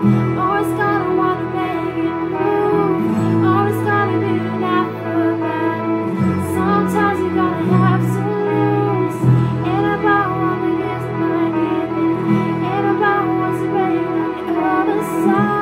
Always gotta wanna make it move. Always gotta be an acrobat. Sometimes you gotta have to lose. Ain't about what it is, not giving. Ain't about what's waiting on the other side.